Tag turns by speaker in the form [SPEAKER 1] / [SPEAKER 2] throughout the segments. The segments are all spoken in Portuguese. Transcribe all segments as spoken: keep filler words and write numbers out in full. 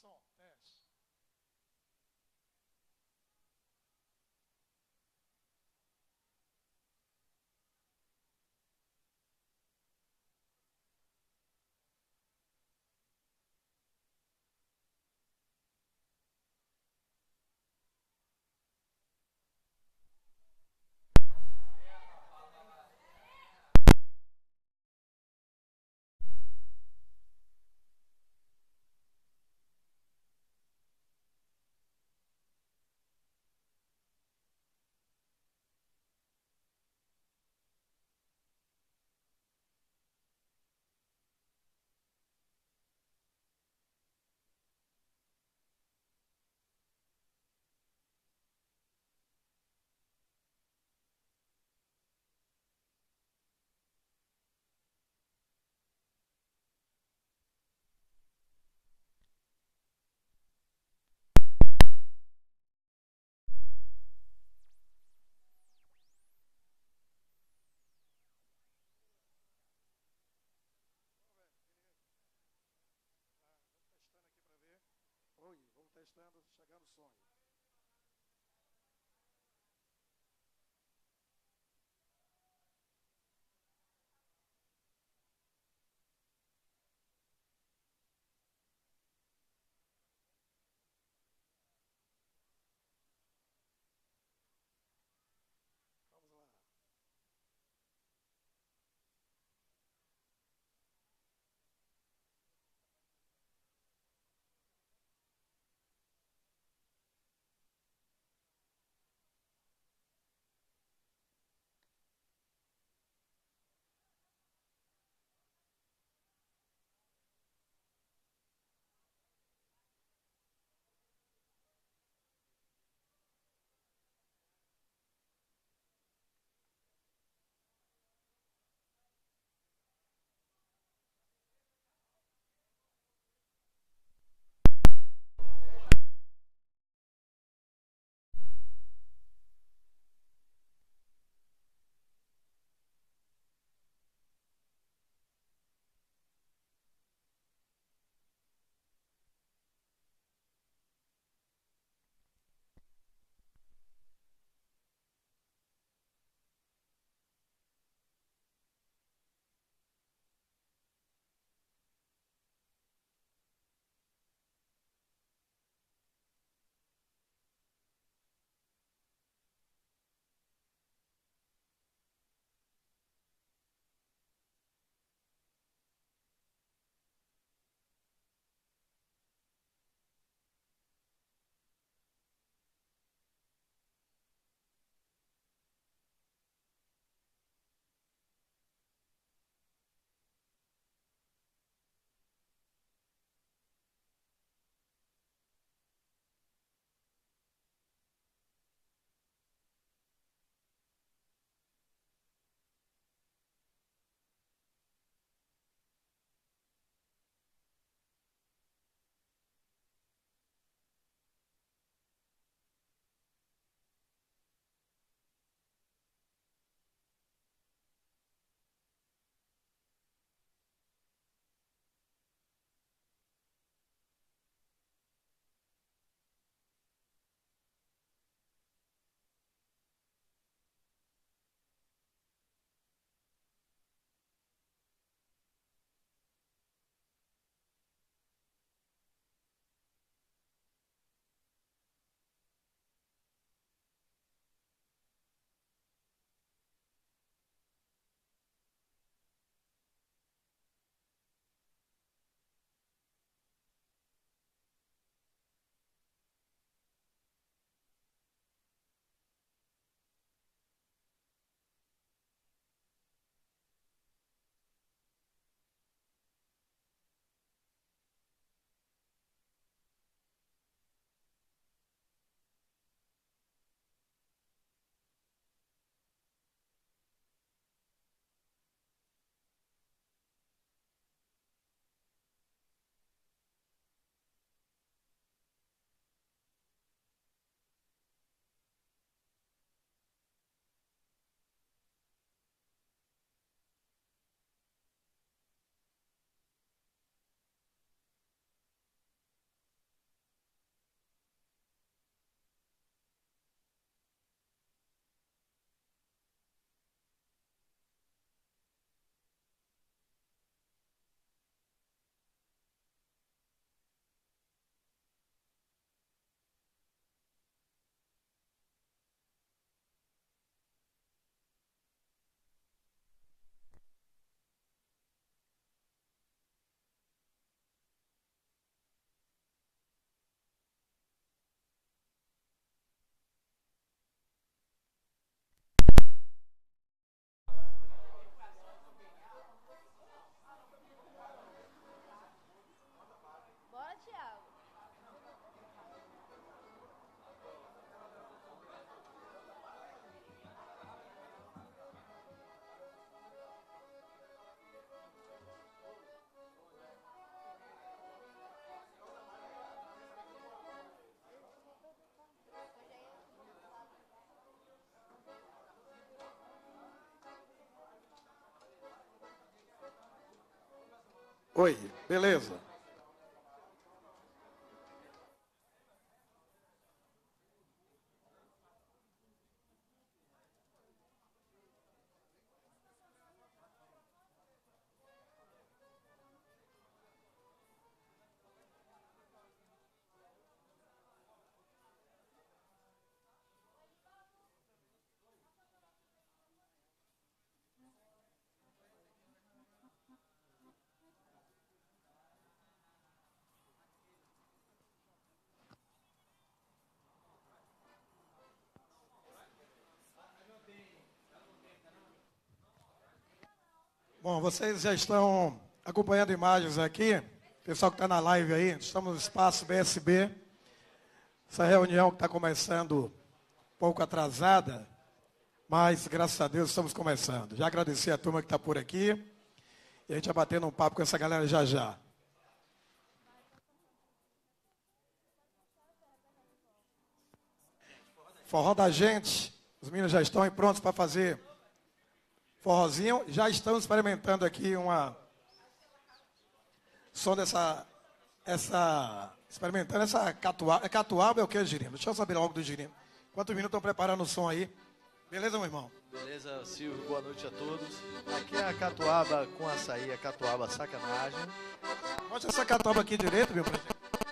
[SPEAKER 1] som, teste. Oi, vamos testando, chegando o som. Vamos lá. Oi, beleza. Bom, vocês já estão acompanhando imagens aqui, pessoal que está na live aí, estamos no espaço B S B, essa reunião que está começando um pouco atrasada, mas graças a Deus estamos começando. Já agradecer a turma que está por aqui, e a gente vai batendo um papo com essa galera já já. Forró da gente, os meninos já estão aí prontos para fazer forrozinho. Já estamos experimentando aqui uma som dessa, essa, experimentando essa catuaba. É catuaba é o que, Girino? Deixa eu saber logo do Girino. Enquanto os meninos estão preparando o som aí. Beleza, meu irmão?
[SPEAKER 2] Beleza, Silvio, boa noite a todos. Aqui é a catuaba com açaí, a catuaba sacanagem.
[SPEAKER 1] Mostra essa catuaba aqui direito, meu presidente.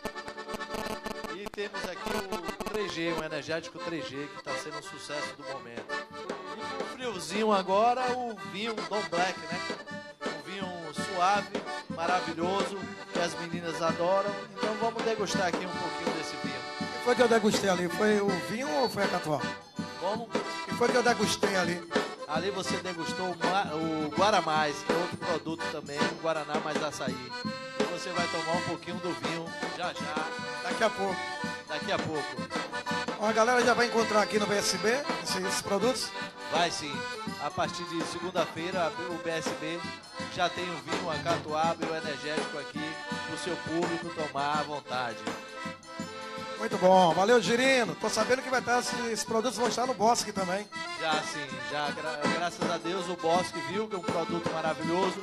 [SPEAKER 2] E temos aqui o três G, um energético três G, que está sendo um sucesso do momento. E com friozinho agora, o vinho Dom Black, né? Um vinho suave, maravilhoso, que as meninas adoram. Então vamos degustar aqui um pouquinho desse vinho.
[SPEAKER 1] O que foi que eu degustei ali? Foi o vinho ou foi a catuaba?
[SPEAKER 2] Como?
[SPEAKER 1] O que foi que eu degustei ali?
[SPEAKER 2] Ali você degustou o, Ma- o Guaramais, que é outro produto também, o Guaraná mais açaí. E você vai tomar um pouquinho do vinho já já,
[SPEAKER 1] Daqui a pouco.
[SPEAKER 2] daqui a pouco.
[SPEAKER 1] Ó, a galera já vai encontrar aqui no B S B esses, esses produtos.
[SPEAKER 2] Vai sim. A partir de segunda-feira, o B S B já tem o vinho, a catuaba e o energético aqui para o seu público tomar à vontade.
[SPEAKER 1] Muito bom. Valeu, Girino. Tô sabendo que vai estar, esses produtos vão estar no Bosque também.
[SPEAKER 2] Já sim, já gra- graças a Deus o Bosque viu que é um produto maravilhoso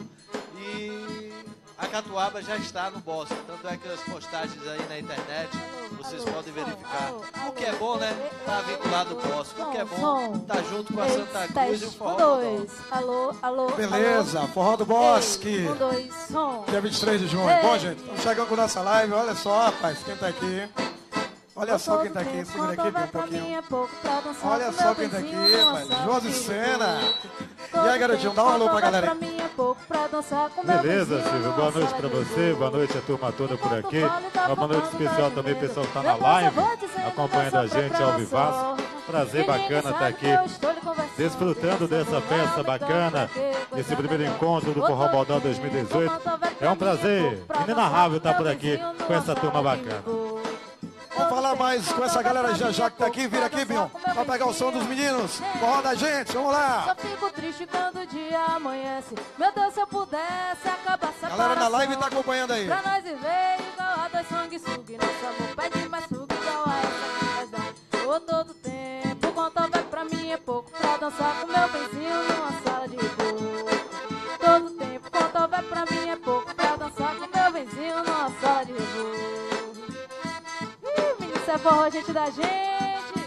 [SPEAKER 2] e a catuaba já está no Bosque. Tanto é que as postagens aí na internet vocês podem verificar. O que é bom, né? Tá vinculado ao Bosque. O que é bom, tá junto com a Santa Cruz e o Forró.
[SPEAKER 3] Um, dois. Alô, alô.
[SPEAKER 1] Beleza,
[SPEAKER 3] alô.
[SPEAKER 1] Forró do Bosque.
[SPEAKER 3] Ei, Um, dois, som.
[SPEAKER 1] Dia vinte e três de junho.
[SPEAKER 3] Ei.
[SPEAKER 1] Bom, gente, estamos chegando com nossa live. Olha só, rapaz, quem tá aqui. Olha só quem tá aqui. Segura aqui, vem um pouquinho. Olha só quem tá aqui, rapaz. Josi Sena. E aí, garotinho, dá um alô pra galera aí.
[SPEAKER 4] Beleza, Silvio. Boa noite pra você, boa noite a turma toda por aqui. Uma boa noite especial também, pessoal que tá na live, acompanhando a gente ao vivaço. Prazer bacana estar aqui, desfrutando dessa festa bacana, desse primeiro encontro do Forró Bodó dois mil e dezoito. É um prazer inenarrável estar por aqui com essa turma bacana.
[SPEAKER 1] Vamos falar mais com essa galera já já que tá aqui. Vira aqui, Bion, pra pegar o som dos meninos. Forró da gente, vamos lá.
[SPEAKER 3] Só fico triste quando o dia amanhece. Meu Deus, se eu pudesse acabar essa
[SPEAKER 1] Galera na live tá acompanhando aí.
[SPEAKER 3] Pra nós viver igual a dois sanguessuga. Nosso amor pede mais suga igual a essa que nós dá. Ô, todo tempo, quanto houver pra mim é pouco. Pra dançar com meu benzinho numa sala de reboco. Todo tempo, quanto houver pra mim é pouco. Pra dançar com meu benzinho numa sala de reboco. Ih, menino, isso é forró, gente da gente.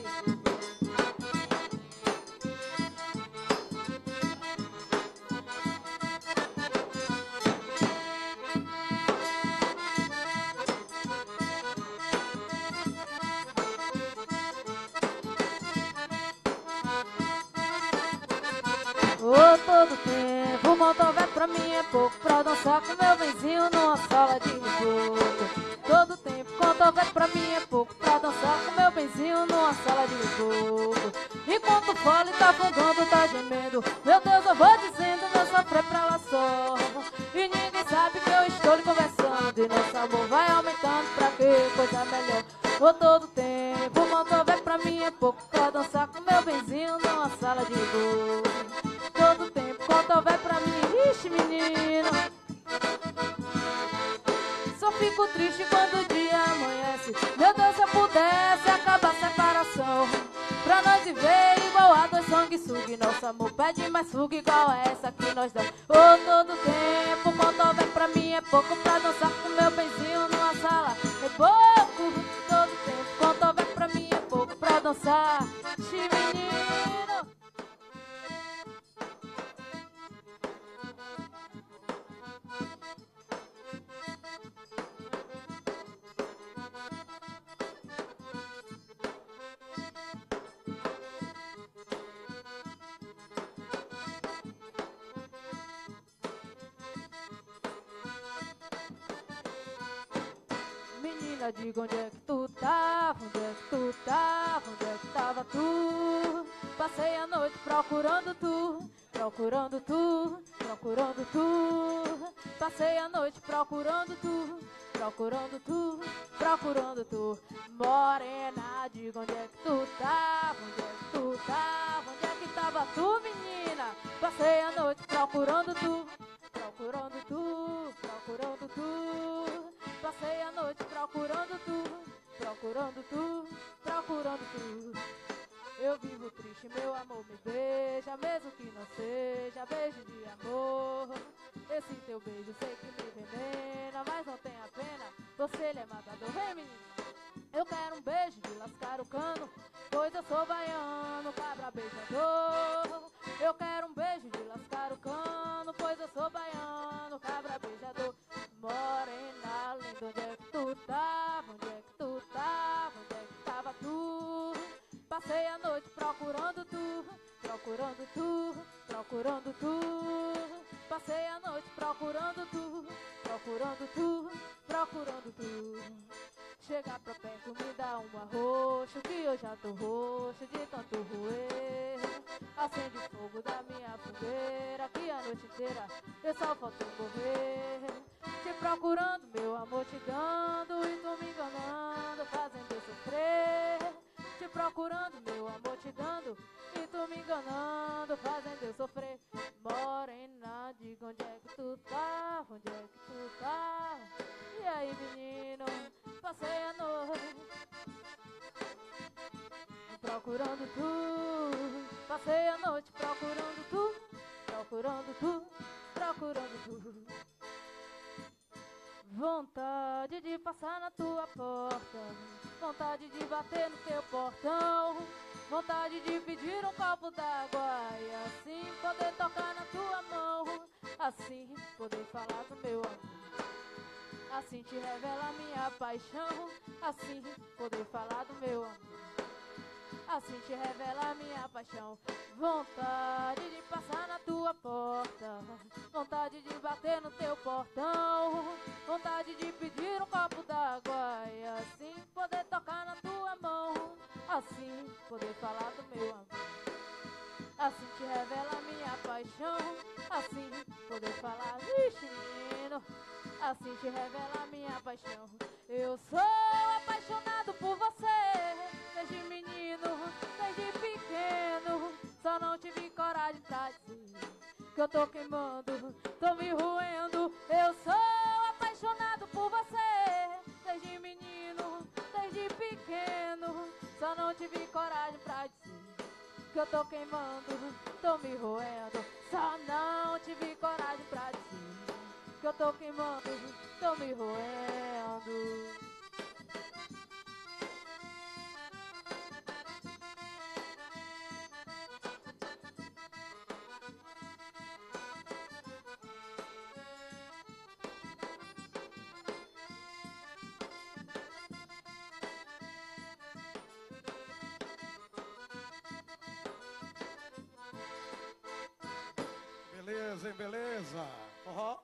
[SPEAKER 3] Ô, todo tempo, quanto houver pra mim é pouco. Pra dançar com meu benzinho numa sala de reboco. Todo tempo, quanto houver pra mim é pouco. Pra dançar com meu benzinho numa sala de reboco. Enquanto o fole tá afogando, tá gemendo. Meu Deus, eu vou dizendo, meu sofrer pra lá só. E ninguém sabe que eu estou lhe conversando. E nosso amor vai aumentando, pra que coisa melhor. Ô, todo tempo, quanto houver pra mim é pouco. Pra dançar com meu benzinho numa sala de reboco. Todo tempo, quanto houver pra mim, ixi, menino. Só fico triste quando o dia amanhece. Meu Deus, se eu pudesse acabar a separação. Pra nós viver igual a dois sanguessuga. Nosso amor pede mais fuga igual a essa que nós damos. Ô, todo tempo, quanto houver pra pra mim é pouco pra dançar com meu benzinho numa sala. É pouco, todo tempo. Quanto houver pra mim é pouco pra dançar. Xi, menino. Menina, diga onde é que tu tava, onde é que tu tava, onde é que tava tu? Passei a noite procurando tu, procurando tu, procurando tu. Passei a noite procurando tu, procurando tu, procurando tu. Morena, diga onde é que tu tava, onde é que tu tava, onde é que tava tu, menina? Passei a noite procurando tu, procurando tu, procurando tu. Passei a noite procurando tu, procurando tu, procurando tu. Eu vivo triste, meu amor me beija, mesmo que não seja beijo de amor. Esse teu beijo sei que me envenena, mas não tenha pena, você ele é matador. Vem, menino, eu quero um beijo de lascar o cano, pois eu sou baiano, cabra beijador. Eu quero um beijo de lascar o cano, pois eu sou baiano, cabra beijador. Morena linda, onde é que tu tava, onde é que tu tava, onde é que tava tu? Passei a noite procurando tu, procurando tu, procurando tu. Passei a noite procurando tu, procurando tu, procurando tu. Chega pra perto, me dá um arroxo, que eu já tô roxo de tanto roer. Acende o fogo da minha fogueira, que a noite inteira eu só faltei morrer. Te procurando, meu amor, te dando, e tu me enganando, fazendo eu sofrer. Te procurando, meu amor, te dando, e tu me enganando, fazendo eu sofrer. Morena, diga onde é que tu tá, onde é que tu tá? E aí, menino, passei a noite procurando tu, passei a noite procurando tu, procurando tu, procurando tu. Vontade de passar na tua porta, vontade de bater no teu portão, vontade de pedir um copo d'água e assim poder tocar na tua mão, assim poder falar do meu amor, assim te revela minha paixão, assim poder falar do meu amor, assim te revela minha paixão. Vontade de passar na tua porta, vontade de bater no teu portão, vontade de pedir um copo d'água e assim poder tocar na tua mão, assim poder falar do meu amor, assim te revela minha paixão, assim poder falar, vixe menino, assim te revela minha paixão. Eu sou apaixonado por você, desde menino, desde pequeno, só não tive coragem pra dizer que eu tô queimando, tô me roendo. Eu sou apaixonado por você, desde menino, desde pequeno, só não tive coragem pra dizer que eu tô queimando, tô me roendo. Só não tive coragem pra dizer que eu tô queimando, tô me roendo.
[SPEAKER 1] Beleza, hein, beleza. Forró.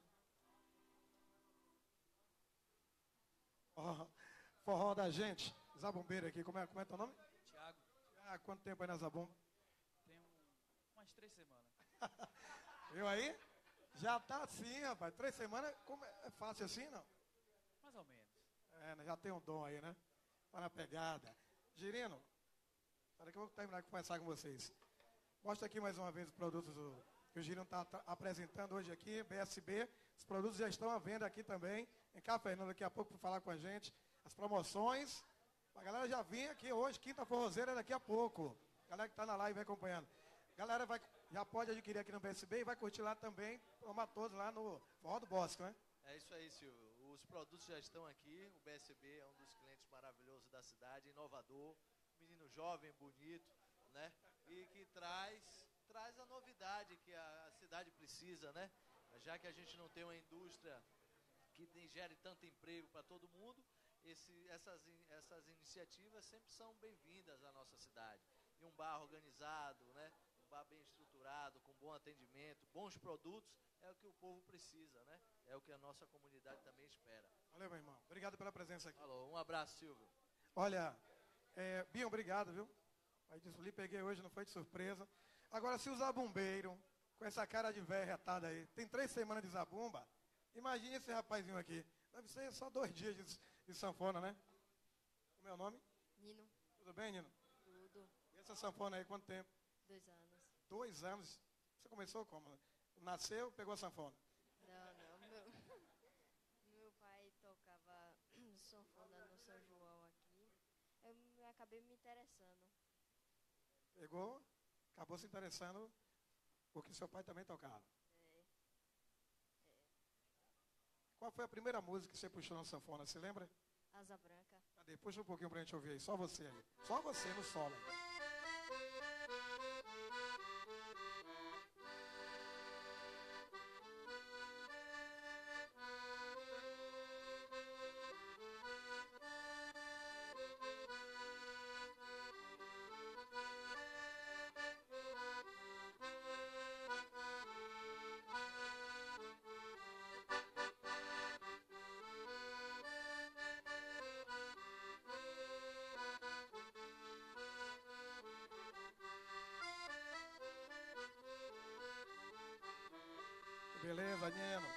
[SPEAKER 1] Forró, forró da gente. Zabumbeira aqui. Como é, como é teu nome?
[SPEAKER 5] Tiago.
[SPEAKER 1] Ah, quanto tempo aí na Zabumba?
[SPEAKER 5] Tem um, umas três semanas.
[SPEAKER 1] Viu aí? Já tá assim, rapaz. Três semanas, como é, é fácil assim, não?
[SPEAKER 5] Mais ou menos.
[SPEAKER 1] É, né, já tem um dom aí, né? Tá na pegada. Girino, espera que eu vou terminar de conversar com vocês. Mostra aqui mais uma vez os produtos do, que o Girino está apresentando hoje aqui, B S B. Os produtos já estão à venda aqui também. Vem cá, Fernando, daqui a pouco para falar com a gente. As promoções. A galera já vinha aqui hoje, quinta forrozeira, daqui a pouco. A galera que está na live vai acompanhando. A galera vai já pode adquirir aqui no B S B e vai curtir lá também, tomar todos lá no Forró do Bosque, né?
[SPEAKER 2] É isso aí, Silvio. Os produtos já estão aqui. O B S B é um dos clientes maravilhosos da cidade, inovador, menino jovem, bonito, né? E que traz, traz a novidade que a, a cidade precisa, né? Já que a gente não tem uma indústria que tem, gere tanto emprego para todo mundo, esse, essas, essas iniciativas sempre são bem-vindas à nossa cidade. E um bar organizado, né? Um bar bem estruturado, com bom atendimento, bons produtos, é o que o povo precisa, né? É o que a nossa comunidade também espera.
[SPEAKER 1] Valeu, meu irmão. Obrigado pela presença aqui.
[SPEAKER 2] Falou, um abraço, Silvio.
[SPEAKER 1] Olha, é, Binho, obrigado, viu? Aí disse, lhe peguei hoje, não foi de surpresa. Agora, se o Zabumbeiro, com essa cara de velho retada aí, tem três semanas de zabumba, imagine esse rapazinho aqui. Deve ser só dois dias de, de sanfona, né? O meu nome?
[SPEAKER 6] Nino.
[SPEAKER 1] Tudo bem, Nino?
[SPEAKER 6] Tudo.
[SPEAKER 1] E essa sanfona aí, quanto tempo?
[SPEAKER 6] Dois anos.
[SPEAKER 1] Dois anos. Você começou como? Nasceu, pegou a sanfona?
[SPEAKER 6] Não, não. Meu, meu pai tocava sanfona no São João aqui. Eu me- acabei me interessando.
[SPEAKER 1] Pegou, acabou se interessando, porque seu pai também tocava.
[SPEAKER 6] É,
[SPEAKER 1] Qual foi a primeira música que você puxou na sanfona? Você lembra?
[SPEAKER 6] Asa Branca.
[SPEAKER 1] Cadê? Puxa um pouquinho pra gente ouvir aí. Só você aí. Só você no solo aí. Beleza, Nino?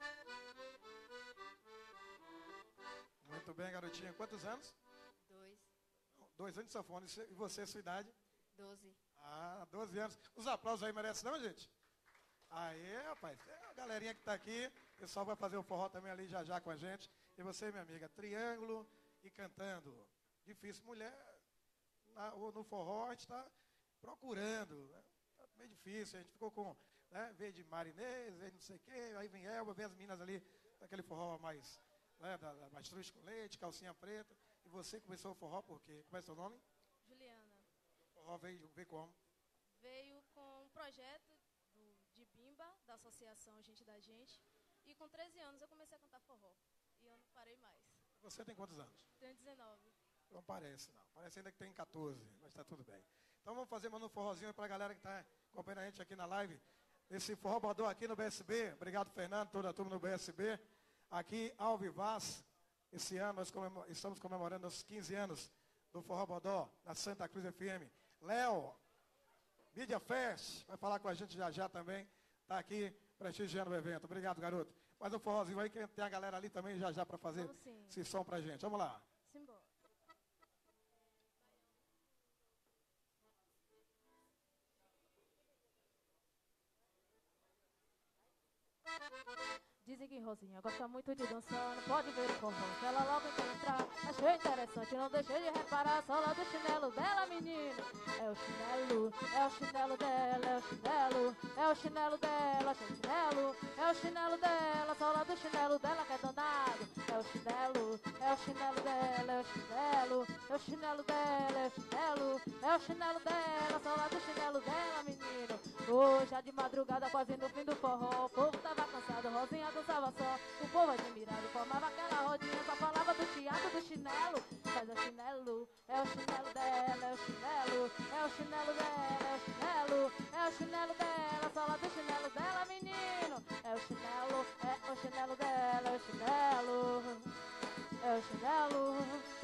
[SPEAKER 1] Muito bem, garotinha. Quantos anos?
[SPEAKER 6] Dois.
[SPEAKER 1] Dois anos de sanfona. E você, sua idade?
[SPEAKER 6] Doze.
[SPEAKER 1] Ah, doze anos. Os aplausos aí merecem não, gente? Aê, rapaz. É a galerinha que está aqui. O pessoal vai fazer o forró também ali já já com a gente. E você, minha amiga, triângulo e cantando. Difícil. Mulher, na, no forró, a gente está procurando. Né? Tá meio difícil. A gente ficou com, né, veio de marinês, veio não sei o quê. Aí vem Elba, vem as meninas ali, daquele forró mais, né, da, da mastruz com leite, calcinha preta. E você começou o forró por quê? Como é seu nome?
[SPEAKER 7] Juliana.
[SPEAKER 1] O forró veio, veio como?
[SPEAKER 7] Veio com um projeto do, de Bimba, da Associação Gente da Gente. E com treze anos eu comecei a cantar forró. E eu não parei mais.
[SPEAKER 1] Você tem quantos anos?
[SPEAKER 7] Tenho dezenove.
[SPEAKER 1] Não parece, não. Parece ainda que tem quatorze, mas está tudo bem. Então vamos fazer mais um forrozinho para a galera que está acompanhando a gente aqui na live. Esse forró bodó aqui no B S B. Obrigado, Fernando, toda a turma no B S B. Aqui, ao Vivaz. Esse ano nós comemor- estamos comemorando os quinze anos do Forró Bodó, na Santa Cruz F M. Léo, Mídia Fest, vai falar com a gente já já também. Está aqui prestigiando o evento. Obrigado, garoto. Mais um forrozinho aí, que tem a galera ali também já já para fazer
[SPEAKER 7] Vamos sim.
[SPEAKER 1] esse som pra gente. Vamos lá.
[SPEAKER 7] Simbora. Dizem que Rosinha gosta muito de dançar, não pode ver o forró, que ela logo quer entrar. Achei interessante, não deixei de reparar a sola do chinelo dela, menino. É o chinelo, é o chinelo dela, é o chinelo, é o chinelo dela, é o chinelo, é o chinelo dela, a sola do chinelo dela que é danado. É o chinelo, é o chinelo dela, é o chinelo, é o chinelo dela, é o chinelo, é o chinelo dela, a sola do chinelo dela, menino. Hoje, já de madrugada, quase no fim do forró, o povo tava cansado, Rosinha dançava só. O povo admirado formava aquela rodinha, só falava do teatro do chinelo. Mas é o chinelo, é o chinelo dela, é o chinelo, é o chinelo dela, é o chinelo, é o chinelo dela, a sola do chinelo dela, menino. É o chinelo, é o chinelo dela, é o chinelo, é o chinelo.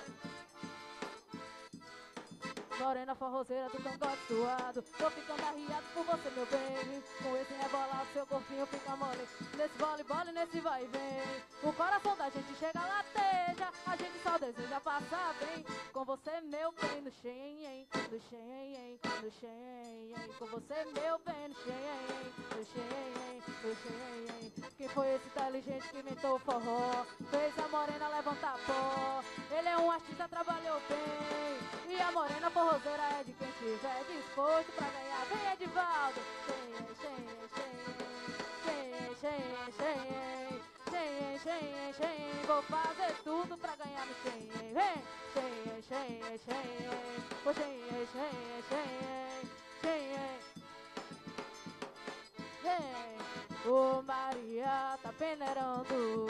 [SPEAKER 7] Morena forrozeira do cangote suado, tô ficando arriado por você, meu bem. Com esse rebolado, seu corpinho fica mole. Nesse voleibol e nesse vai e vem. O coração da gente chega a lateja, a gente só deseja passar bem. Com você, meu bem, no xenhen, no xenhen, no xenhen. Com você, meu bem, no xenhen, no xenhen, no xenhen. Quem foi esse inteligente que inventou o forró. Fez a morena levantar pó. Ele é um artista, trabalhou bem. E a morena forrozeira é de quem tiver disposto pra ganhar. Vem, Edivaldo. Xen, xen, xen, xen, xen, xen, xen, xen. Vou fazer tudo pra ganhar no xen. Vem, xen, xen, xen. Vou xen, xen, xen, xen. O Maria tá peneirando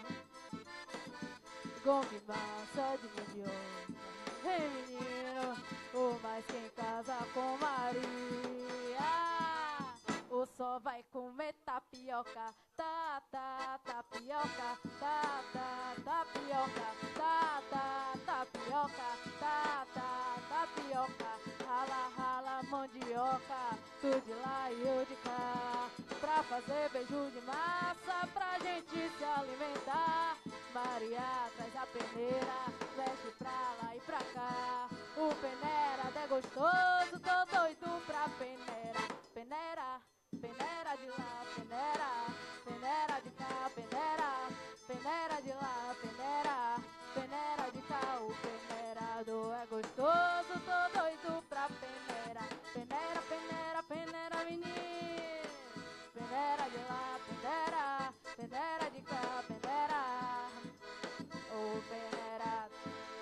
[SPEAKER 7] com que massa de mandioca. Ei, menino, o mais quem casa com Maria, o só vai comer tapioca. Tá, tá, tapioca. Tá, tá, tapioca. Tá, tá, tapioca. Tá, tá, tapioca. Rala, rala, mandioca. Tu de lá e eu de cá, pra fazer beijo de massa, pra gente se alimentar. Maria traz a peneira, veste pra lá e pra cá. O peneira é gostoso, tô doido pra peneira. Peneira, peneira de lá, peneira. Peneira de cá, peneira. Peneira de lá, peneira. Peneira de cá, o peneirado é gostoso, tô doido pra peneira. Peneira, peneira, peneira, menino. Peneira de lá, peneira. Peneira de cá, peneira. O peneirado.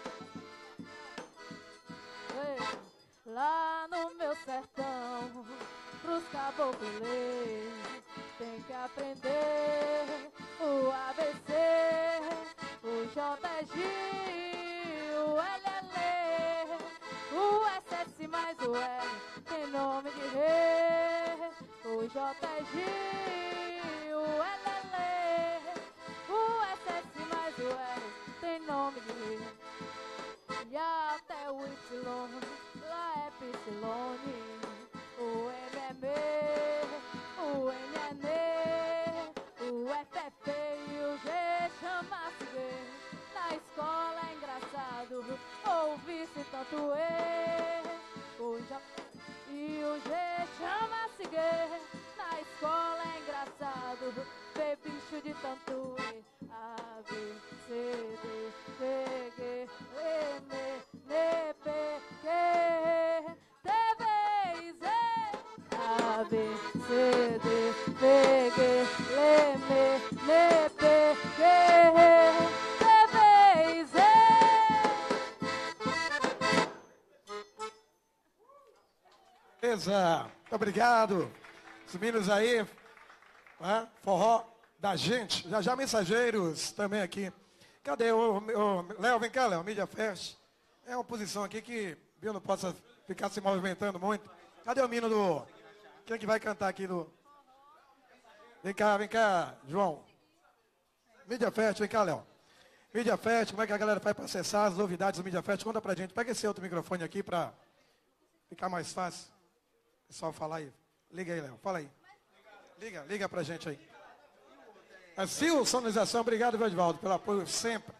[SPEAKER 7] Ei, lá no meu sertão, pros caboclos ler, tem que aprender o A B C, o J G, o L L, o S S mais o L, tem nome de rei, o J G, o L L, o S S mais o L, tem nome de rei, e até o Y, lá é Psilone, o M é me, o N é ne, o F é feio e o G chama-se gay. Na escola é engraçado ouvir-se tanto E, o J e o G chama-se gay. Na escola é engraçado ver bicho de tanto E. A, B, C, D, F, G, M, N, P, Q, T, V, Z. A, B, C, D, F, G, M, N, P, Q, T, V, Z.
[SPEAKER 1] Beleza, muito obrigado. Os meninos aí, né? Forró da gente. Já já mensageiros também aqui. Cadê o, o Léo? Vem cá, Léo, Mídia Fest. É uma posição aqui que eu não posso ficar se movimentando muito. Cadê o menino do... Quem é que vai cantar aqui do... Vem cá, vem cá, João. Mídia Fest, vem cá, Léo. Mídia Fest, como é que a galera faz para acessar as novidades do Mídia Fest? Conta pra gente. Pega esse outro microfone aqui para ficar mais fácil. Pessoal, fala aí. Liga aí, Léo. Fala aí. Liga, liga pra gente aí. A Sil Sonorização, obrigado, Edivaldo, pelo apoio sempre.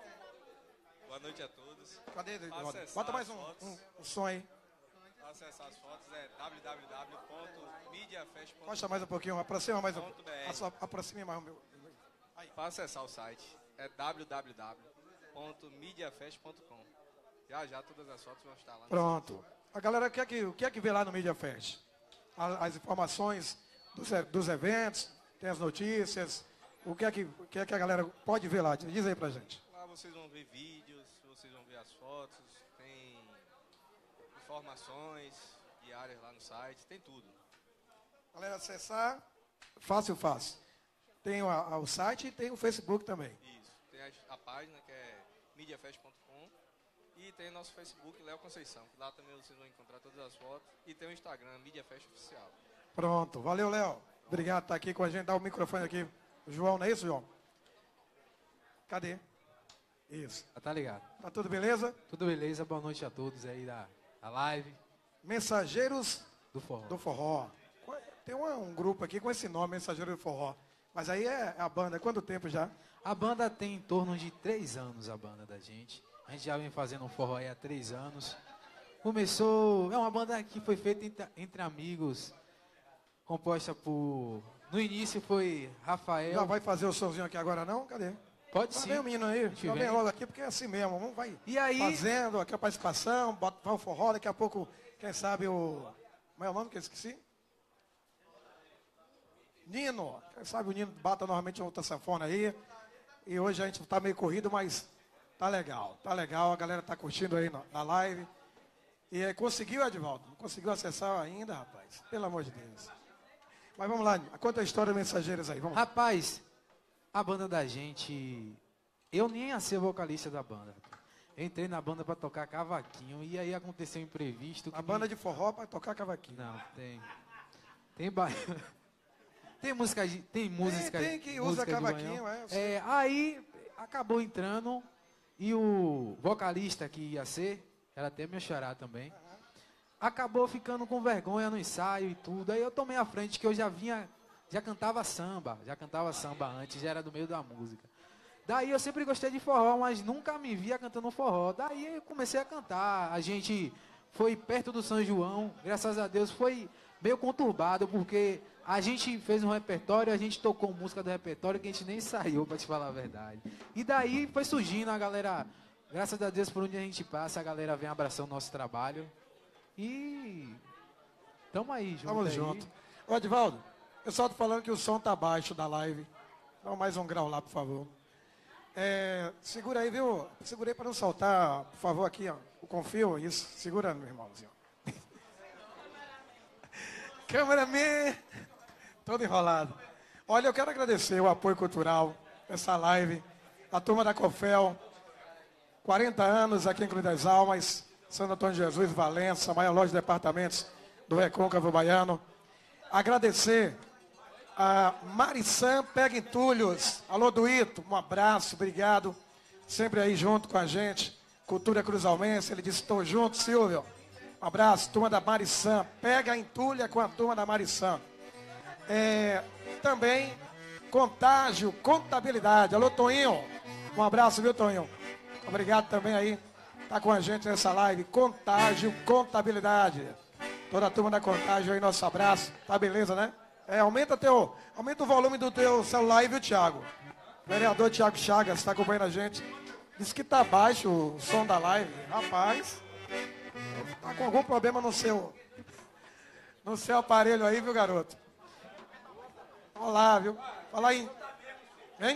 [SPEAKER 8] Boa noite a todos.
[SPEAKER 1] Cadê, Edivaldo? Bota mais um, um, um som aí.
[SPEAKER 8] Para acessar as fotos é w w w ponto media fest ponto com.
[SPEAKER 1] Mostra mais um pouquinho, aproxima mais um pouquinho. Aproxime mais o meu.
[SPEAKER 8] Para acessar o site é w w w ponto media fest ponto com. Já já todas as fotos vão estar lá.
[SPEAKER 1] Pronto. A galera, o que é que, o que, é que vê lá no Mídia Fest? As informações dos, dos eventos, tem as notícias. O que, é que, o que é que a galera pode ver lá? Diz aí pra gente.
[SPEAKER 8] Lá vocês vão ver vídeos, vocês vão ver as fotos, tem informações diárias lá no site, tem tudo.
[SPEAKER 1] Galera, acessar, fácil, fácil. Tem o, a, o site e tem o Facebook também.
[SPEAKER 8] Isso. Tem a, a página que é media fest ponto com e tem nosso Facebook, Léo Conceição, que lá também vocês vão encontrar todas as fotos. E tem o Instagram, MediaFest Oficial.
[SPEAKER 1] Pronto. Valeu, Léo. Obrigado por estar aqui com a gente. Dá o microfone aqui. João, não é isso, João? Cadê? Isso.
[SPEAKER 9] Tá ligado.
[SPEAKER 1] Tá tudo beleza?
[SPEAKER 9] Tudo beleza. Boa noite a todos aí da, da live.
[SPEAKER 1] Mensageiros
[SPEAKER 9] do Forró.
[SPEAKER 1] Do Forró. Tem um, um grupo aqui com esse nome, Mensageiros do Forró. Mas aí é a banda. Quanto tempo já?
[SPEAKER 9] A banda tem em torno de três anos, a banda da gente. A gente já vem fazendo um forró aí há três anos. Começou... É uma banda que foi feita entre, entre amigos, composta por No início foi Rafael.
[SPEAKER 1] Já vai fazer o somzinho aqui agora não? Cadê?
[SPEAKER 9] Pode
[SPEAKER 1] Tá
[SPEAKER 9] sim.
[SPEAKER 1] bem o menino aí. Já vem
[SPEAKER 9] vem.
[SPEAKER 1] logo aqui porque é assim mesmo. Vamos vai
[SPEAKER 9] E aí?
[SPEAKER 1] fazendo aqui a participação, bota vai o forró, daqui a pouco, quem sabe o... Como é o nome que eu esqueci? Nino. Quem sabe o Nino bata novamente uma outra sanfona aí. E hoje a gente tá meio corrido, mas tá legal. Tá legal, a galera tá curtindo aí na, na live. E aí, conseguiu, Edvaldo? Não conseguiu acessar ainda, rapaz? Pelo amor de Deus. Mas vamos lá, conta a história dos Mensageiros aí, vamos.
[SPEAKER 9] Rapaz, a banda da gente... Eu nem ia ser vocalista da banda. Eu entrei na banda pra tocar cavaquinho e aí aconteceu um imprevisto.
[SPEAKER 1] A banda de forró pra tocar cavaquinho.
[SPEAKER 9] Não, tem... Tem ba... tem música de... Tem música...
[SPEAKER 1] Tem, tem que usa cavaquinho, é,
[SPEAKER 9] é. Aí acabou entrando e o vocalista que ia ser, era até meu xará também, acabou ficando com vergonha no ensaio e tudo. Aí eu tomei a frente que eu já vinha... Já cantava samba, já cantava samba antes, já era do meio da música. Daí eu sempre gostei de forró, mas nunca me via cantando forró. Daí eu comecei a cantar. A gente foi perto do São João, graças a Deus foi meio conturbado, porque a gente fez um repertório, a gente tocou música do repertório que a gente nem ensaiou, pra te falar a verdade. E daí foi surgindo a galera, graças a Deus, por onde a gente passa, a galera vem abraçar o nosso trabalho. E tamo aí, junto.
[SPEAKER 1] Tamo
[SPEAKER 9] aí.
[SPEAKER 1] junto. Ô, Edvaldo, o pessoal tá falando que o som tá baixo da live. Dá mais um grau lá, por favor. É, segura aí, viu? Segurei para não saltar, por favor, aqui, ó. O confio, isso. Segura, meu irmãozinho. Cameraman. Todo enrolado. Olha, eu quero agradecer o apoio cultural, essa live. A turma da Cofel. quarenta anos aqui em Cruz das Almas. Santo Antônio de Jesus, Valença, a maior loja de departamentos do Recôncavo Baiano. Agradecer a Marissan Pega Entulhos. Alô, Duíto, um abraço, obrigado. Sempre aí junto com a gente. Cultura Cruzalmense, ele disse, estou junto, Silvio. Um abraço, turma da Marissan. Pega a entulha com a turma da Marissan. É, também, Contágio, Contabilidade. Alô, Toninho. Um abraço, viu, Toninho? Obrigado também aí. Tá com a gente nessa live. Contágio, Contabilidade. Toda a turma da Contágio aí, nosso abraço. Tá beleza, né? É, aumenta, teu, aumenta o volume do teu celular aí, viu, Thiago? O vereador Thiago Chagas está acompanhando a gente. Diz que tá baixo o som da live. Rapaz, tá com algum problema no seu, no seu aparelho aí, viu, garoto? Olha lá, viu? Fala aí. Hein?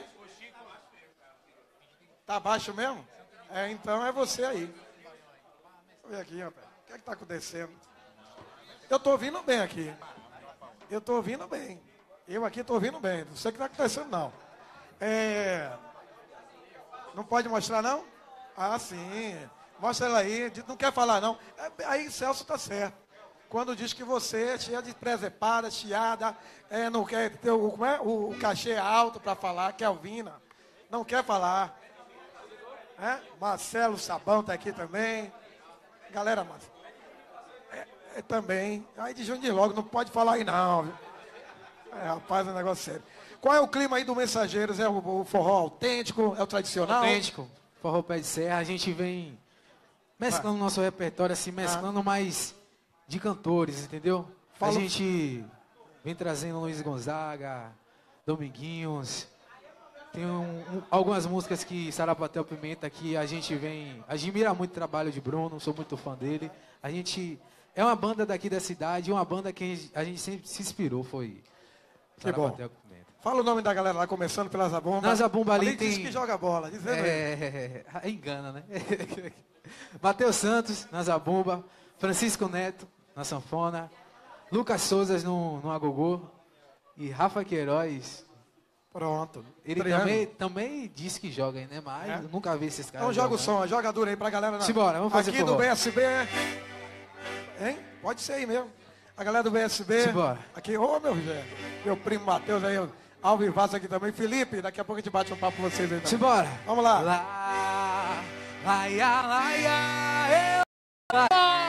[SPEAKER 1] Tá baixo mesmo? É, então é você aí. Deixa eu ver aqui, rapaz. O que é que tá acontecendo? Eu tô ouvindo bem aqui. Eu tô ouvindo bem. Eu aqui tô ouvindo bem. Não sei o que tá acontecendo, não. É... Não pode mostrar, não? Ah, sim. Mostra ela aí. Não quer falar, não. Aí Celso tá certo. Quando diz que você é cheia de presepada, chiada, é, não quer ter o, como é? o, o cachê alto para falar, Kelvina. Não quer falar. É? Marcelo Sabão tá aqui também. Galera, Marcelo. É, também. Aí de Junho de logo, não pode falar aí não, viu? É, rapaz, é um negócio sério. Qual é o clima aí do Mensageiros? É o, o forró autêntico? É o tradicional?
[SPEAKER 9] Autêntico. Forró pé de serra. A gente vem mesclando o ah. nosso repertório, assim, mesclando ah. mais de cantores, entendeu? Fala. A gente vem trazendo Luiz Gonzaga, Dominguinhos. Tem um, um, algumas músicas que Sarapatel Pimenta, que a gente vem... Admira muito o trabalho de Bruno, sou muito fã dele. A gente... É uma banda daqui da cidade, uma banda que a gente sempre se inspirou, foi
[SPEAKER 1] que bom. Fala o nome da galera lá, começando pela Zabumba.
[SPEAKER 9] Na Zabumba ali, ali tem...
[SPEAKER 1] diz que joga bola, dizendo
[SPEAKER 9] é... aí. Engana, né? Matheus Santos, na Zabumba. Francisco Neto, na sanfona. Lucas Souzas, no, no agogô. E Rafa Queiroz.
[SPEAKER 1] Pronto.
[SPEAKER 9] Ele também, também disse que joga, né? Mas é. eu nunca vi esses caras.
[SPEAKER 1] Então joga o som, joga duro aí pra galera.
[SPEAKER 9] Simbora, vamos fazer
[SPEAKER 1] aqui do B S B... Hein? Pode ser aí mesmo. A galera do B S B.
[SPEAKER 9] Simbora.
[SPEAKER 1] Aqui, ô meu Zé. Meu primo Matheus aí, Alvivaço aqui também. Felipe, daqui a pouco a gente bate um papo com vocês aí.
[SPEAKER 9] Simbora.
[SPEAKER 1] Vamos lá.
[SPEAKER 9] Lá, laia, laia, eu,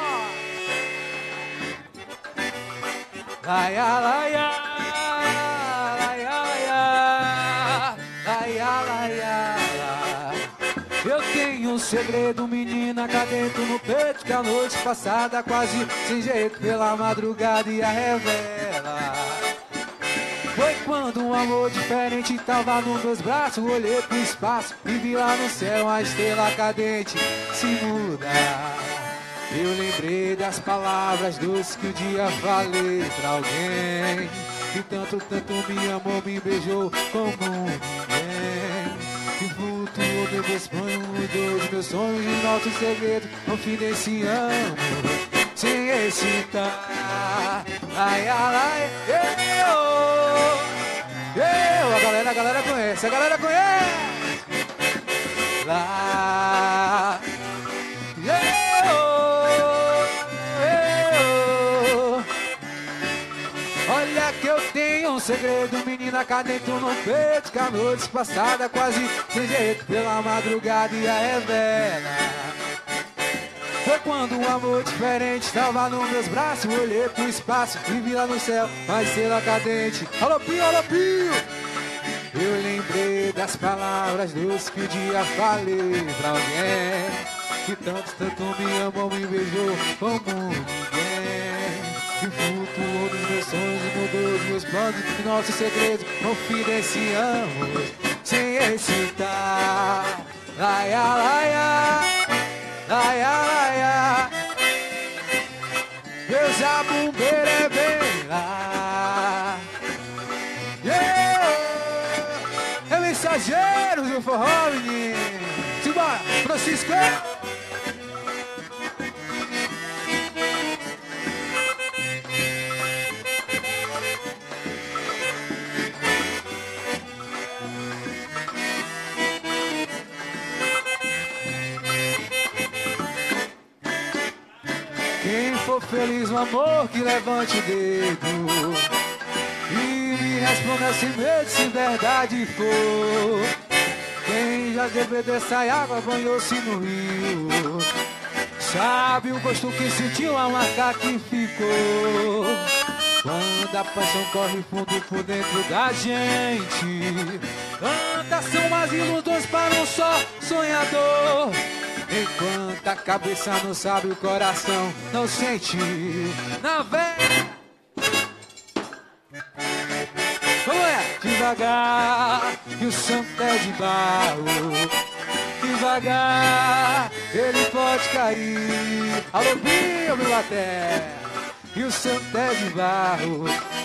[SPEAKER 9] laia, laia, laia, laia, laia. Eu tenho um segredo, menina, cá dentro no peito, que a noite passada quase sem jeito pela madrugada ia revela. Foi quando um amor diferente tava nos meus braços. Olhei pro espaço e vi lá no céu a estrela cadente se mudar. Eu lembrei das palavras doces que um dia falei pra alguém, que tanto, tanto me amou, me beijou como ninguém. Que flutuou meu meus sonhos, mudou os meus sonhos e nossos segredos. Confidenciamos sem hesitar. Ai, ai, ai, eu, eu. A galera, a galera conhece, a galera conhece. Lá, eu, eu. Olha que eu tenho um segredo, menina, cá dentro no peito, que a noite passada quase sem jeito, pela madrugada ia revela. Foi quando um amor diferente estava nos meus braços. Olhei pro espaço e vi lá no céu a estrela cadente. Alô Pio, alô Pio. Eu lembrei das palavras doces que um dia falei pra alguém, que tanto, tanto me amou, me beijou como ninguém. Que flutuou dos meus sonhos e mudou os meus planos e nossos segredos confidenciamos sem hesitar. Laia, laia, laia, laia. Meu zabumbeiro é bem lá. Yeah. É mensageiros do forró, menino. Simbora, Francisco. Quem for feliz no amor, que levante o dedo e me responda se medo, se verdade for. Quem já bebeu dessa água, banhou-se no rio, sabe o gosto que sentiu, a marca que ficou. Quando a paixão corre fundo por dentro da gente, quantas são as ilusões para um só sonhador. Enquanto a cabeça não sabe, o coração não sente. Na veia, como é? Devagar, que o santo é de barro. Devagar, ele pode cair. Alô, Bio, meu até. E o santo é de barro.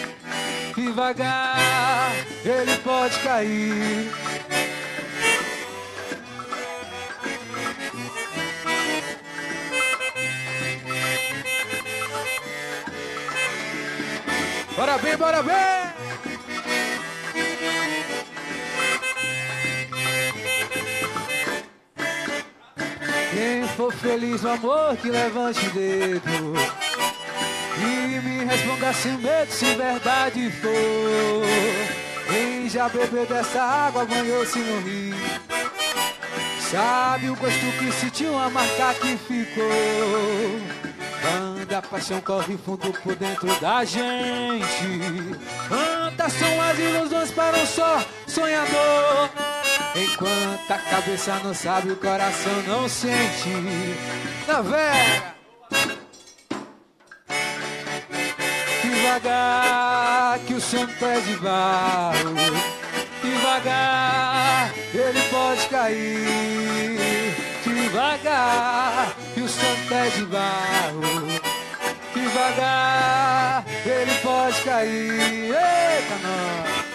[SPEAKER 9] Devagar, ele pode cair. Bora bem, bora bem! Quem for feliz no amor, que levante o dedo e me responda sem medo, se verdade for. Quem já bebeu dessa água, banhou-se no rio, sabe o gosto que sentiu, a marca que ficou. Quando a paixão corre fundo por dentro da gente, quantas são as ilusões para um só sonhador. Enquanto a cabeça não sabe, o coração não sente. Navega devagar, que o santo é de barro. Devagar, ele pode cair. Devagar, que o santo é de barro. Devagar, ele pode cair. Eita, nós!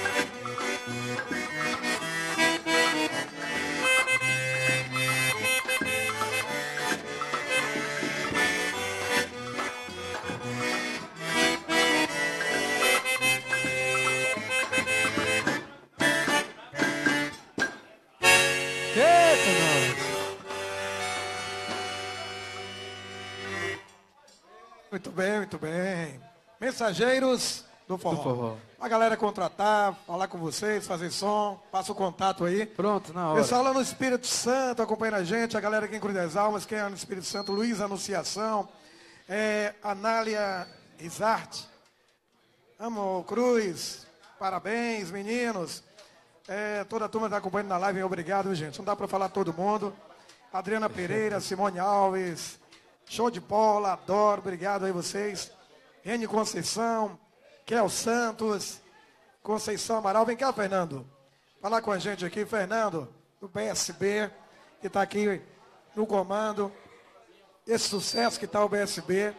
[SPEAKER 1] Muito bem, muito bem. Mensageiros do forró.
[SPEAKER 9] Do forró.
[SPEAKER 1] A galera contratar, falar com vocês, fazer som, passa o contato aí.
[SPEAKER 9] Pronto, na hora.
[SPEAKER 1] Pessoal lá no Espírito Santo acompanhando a gente, a galera aqui em Cruz das Almas, quem é no Espírito Santo, Luiz Anunciação, é, Anália Isarte, Amo Cruz, parabéns, meninos. É, toda a turma está acompanhando na live, obrigado, gente. Não dá para falar todo mundo. Adriana Pereira, Simone Alves, show de bola, adoro, obrigado aí vocês. Rene Conceição, Kel Santos, Conceição Amaral. Vem cá, Fernando. Falar com a gente aqui, Fernando, do B S B, que está aqui no comando. Esse sucesso que está o B S B.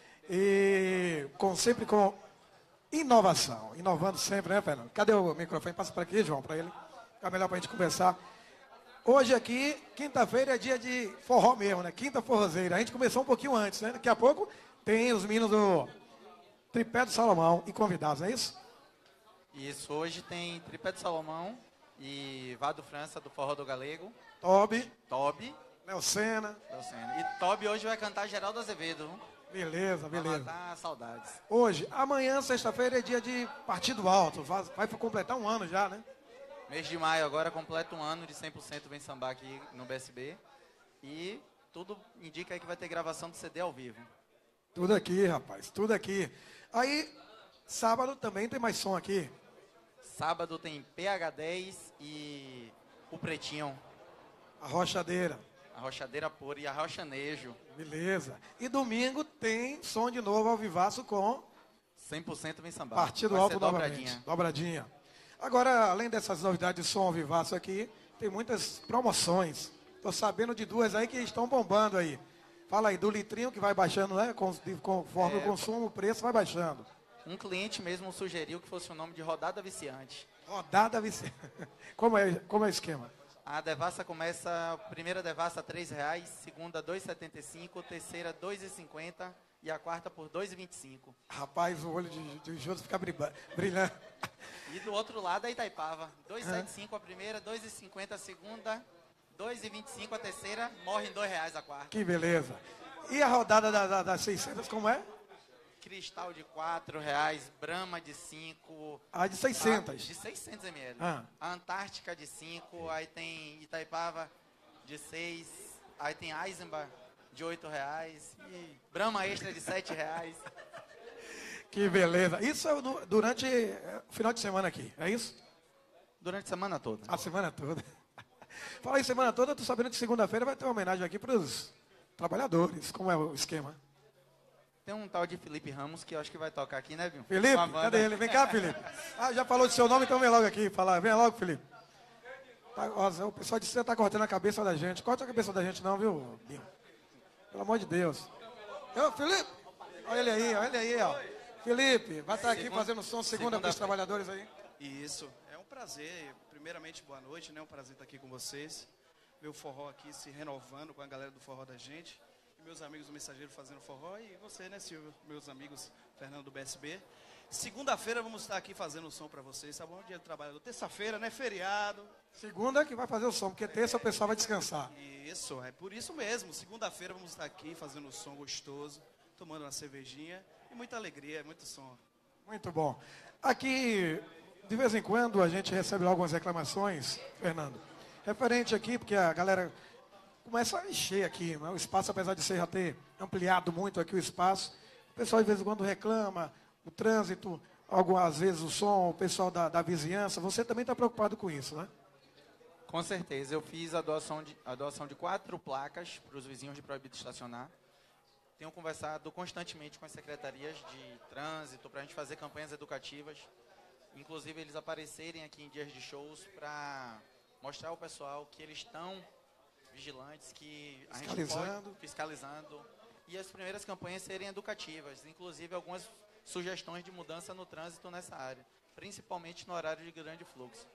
[SPEAKER 1] E com, sempre com inovação. Inovando sempre, né, Fernando? Cadê o microfone? Passa para aqui, João, para ele. Fica melhor para a gente conversar. Hoje aqui, quinta-feira, é dia de forró mesmo, né? Quinta forrozeira. A gente começou um pouquinho antes, né? Daqui a pouco tem os meninos do Tripé do Salomão e convidados, não é isso?
[SPEAKER 10] Isso, hoje tem Tripé do Salomão e Vado França do Forró do Galego.
[SPEAKER 1] Tobi.
[SPEAKER 10] Tobi.
[SPEAKER 1] Melcena.
[SPEAKER 10] Melcena. E Tobi hoje vai cantar Geraldo Azevedo.
[SPEAKER 1] Beleza, beleza.
[SPEAKER 10] Vai matar saudades.
[SPEAKER 1] Hoje, amanhã, sexta-feira, é dia de Partido Alto. Vai, vai completar um ano já, né?
[SPEAKER 10] Mês de maio agora completa um ano de cem por cento Vem Sambar aqui no B S B. E tudo indica aí que vai ter gravação do C D ao vivo.
[SPEAKER 1] Tudo aqui, rapaz, tudo aqui. Aí, sábado também tem mais som aqui.
[SPEAKER 10] Sábado tem P H dez e o Pretinho.
[SPEAKER 1] A Rochadeira.
[SPEAKER 10] A Rochadeira Pura e a Rochanejo.
[SPEAKER 1] Beleza. E domingo tem som de novo ao vivaço com...
[SPEAKER 10] cem por cento Vem Sambar.
[SPEAKER 1] Partido
[SPEAKER 10] vai
[SPEAKER 1] Alto novamente.
[SPEAKER 10] dobradinha.
[SPEAKER 1] Dobradinha. Agora, além dessas novidades de som ao vivaço aqui, tem muitas promoções. Tô sabendo de duas aí que estão bombando aí. Fala aí, do litrinho que vai baixando, né? Conforme
[SPEAKER 10] É,
[SPEAKER 1] o consumo, o preço vai baixando.
[SPEAKER 10] Um cliente mesmo sugeriu que fosse o nome de Rodada Viciante.
[SPEAKER 1] Rodada Viciante. Como é, como é o esquema?
[SPEAKER 10] A devassa começa, a primeira devassa três reais, segunda dois reais e setenta e cinco centavos, terceira dois reais e cinquenta centavos e a quarta por dois reais e vinte e cinco centavos.
[SPEAKER 1] Rapaz, o olho de, de Júlio fica brilhando.
[SPEAKER 10] E do outro lado a Itaipava, dois reais e setenta e cinco centavos a primeira, dois reais e cinquenta centavos a segunda, dois reais e vinte e cinco centavos a terceira, morre em dois reais a quarta.
[SPEAKER 1] Que beleza. E a rodada da, da, das seiscentas, como é?
[SPEAKER 10] Cristal de quatro reais, Brahma de cinco.
[SPEAKER 1] Ah, de seiscentas.
[SPEAKER 10] De seiscentos mililitros.
[SPEAKER 1] Ah.
[SPEAKER 10] A Antártica de cinco, aí tem Itaipava de seis, aí tem Eisenbach de oito reais e Brahma Extra de sete reais.
[SPEAKER 1] Que beleza. Isso é no, durante o final de semana aqui, é isso?
[SPEAKER 10] Durante a semana toda.
[SPEAKER 1] A semana toda. Fala aí, semana toda, eu tô sabendo que segunda-feira vai ter uma homenagem aqui para os trabalhadores. Como é o esquema?
[SPEAKER 10] Tem um tal de Felipe Ramos que eu acho que vai tocar aqui, né, viu?
[SPEAKER 1] Felipe, cadê ele? Vem cá, Felipe. Ah, já falou do seu nome, então vem logo aqui. Fala, vem logo, Felipe. Tá, ó, o pessoal disse que você tá cortando a cabeça da gente. Corta a cabeça da gente não, viu, Binho? Pelo amor de Deus. Ô, Felipe, olha ele aí, olha ele aí, ó. Felipe, vai estar aqui
[SPEAKER 11] Segunda-
[SPEAKER 1] fazendo som segunda para os trabalhadores aí.
[SPEAKER 11] Isso, é um prazer. Primeiramente, boa noite, né? É um prazer estar aqui com vocês. Ver o forró aqui se renovando com a galera do forró da gente. E meus amigos do Mensageiro fazendo forró. E você, né, Silvio? Meus amigos, Fernando do B S B. Segunda-feira vamos estar aqui fazendo o som para vocês, tá bom? Dia do trabalhador. Terça-feira, né? Feriado.
[SPEAKER 1] Segunda que vai fazer o som, porque terça o pessoal vai descansar.
[SPEAKER 11] Isso, é por isso mesmo. Segunda-feira vamos estar aqui fazendo um som gostoso, tomando uma cervejinha e muita alegria, muito som.
[SPEAKER 1] Muito bom. Aqui, de vez em quando, a gente recebe algumas reclamações, Fernando, referente aqui, porque a galera começa a encher aqui, né? O espaço, apesar de você já ter ampliado muito aqui o espaço, o pessoal de vez em quando reclama, o trânsito, algumas vezes o som, o pessoal da, da vizinhança, você também está preocupado com isso, né?
[SPEAKER 10] Com certeza, eu fiz a doação de, a doação de quatro placas para os vizinhos de proibido estacionar. Tenho conversado constantemente com as secretarias de trânsito para a gente fazer campanhas educativas. Inclusive, eles aparecerem aqui em dias de shows para mostrar ao pessoal que eles estão vigilantes, que a gente
[SPEAKER 1] Fiscalizando.
[SPEAKER 10] pode fiscalizando. E as primeiras campanhas serem educativas, inclusive algumas sugestões de mudança no trânsito nessa área, principalmente no horário de grande fluxo.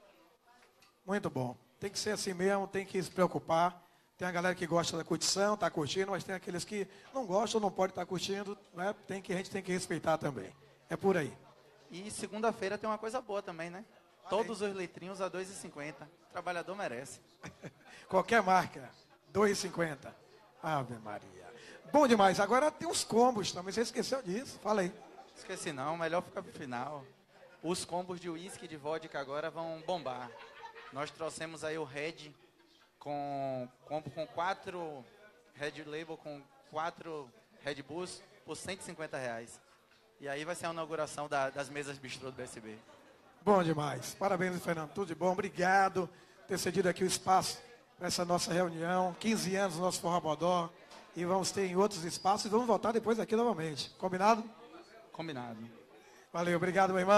[SPEAKER 1] Muito bom. Tem que ser assim mesmo, tem que se preocupar. Tem a galera que gosta da curtição, está curtindo, mas tem aqueles que não gostam, não podem estar curtindo, né? Tem que, a gente tem que respeitar também. É por aí.
[SPEAKER 10] E segunda-feira tem uma coisa boa também, né? Todos os litrinhos a dois reais e cinquenta centavos. O trabalhador merece.
[SPEAKER 1] Qualquer marca, dois reais e cinquenta centavos. Ave Maria. Bom demais. Agora tem uns combos também. Você esqueceu disso? Fala aí.
[SPEAKER 10] Esqueci não, melhor ficar pro final. Os combos de uísque e de vodka agora vão bombar. Nós trouxemos aí o Red com combo com quatro Red Label com quatro Red Bulls por cento e cinquenta reais. E aí vai ser a inauguração da, das mesas bistrô do B S B.
[SPEAKER 1] Bom demais. Parabéns, Fernando. Tudo de bom. Obrigado por ter cedido aqui o espaço para essa nossa reunião. quinze anos do nosso Forró Bodó. E vamos ter em outros espaços e vamos voltar depois aqui novamente. Combinado?
[SPEAKER 10] Combinado.
[SPEAKER 1] Valeu. Obrigado, meu irmão.